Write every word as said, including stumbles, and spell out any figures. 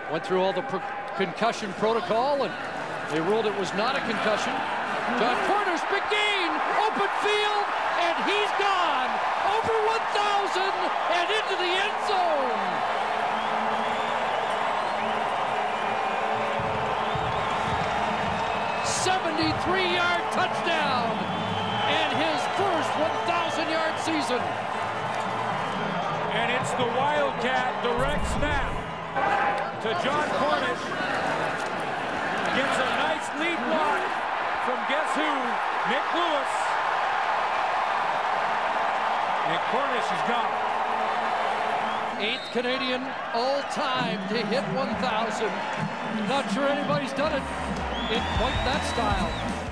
Went through all the concussion protocol, and they ruled it was not a concussion. Jon Cornish, big gain, open field, and he's gone. Over one thousand and into the end zone. seventy-three yard touchdown, and his first one thousand yard season. And it's the Wildcat direct snap to Jon Cornish. Gets a nice lead block from guess who? Nick Lewis. And Cornish is gone. Eighth Canadian all time to hit one thousand. Not sure anybody's done it in quite that style.